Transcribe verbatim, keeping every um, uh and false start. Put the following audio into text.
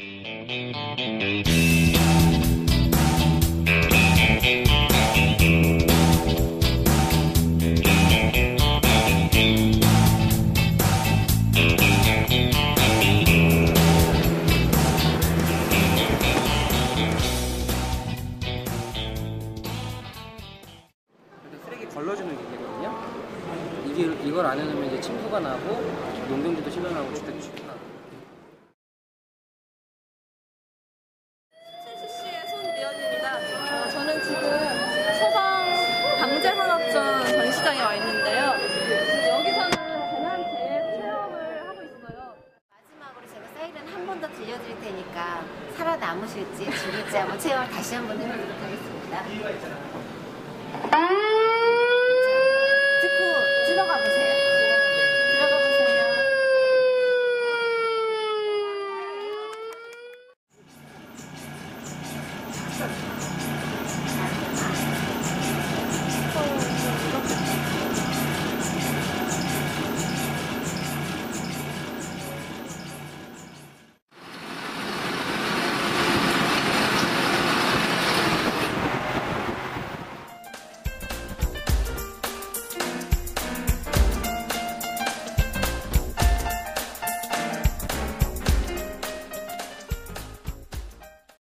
걸러주는 기계거든요. 이게, 이걸 안 해놓으면 이제 침수가 나고 농경지도 실려나고 주택도 실려나고. 십칠 씨씨의 손미연입니다. 어, 저는 지금 소방 방재산업전 전시장에 와 있는데요. 여기서는 재난재해 체험을 하고 있어요. 마지막으로 제가 사이렌 한 번 더 들려드릴 테니까 살아남으실지 죽을지 한번 체험을 다시 한번 해보도록 하겠습니다.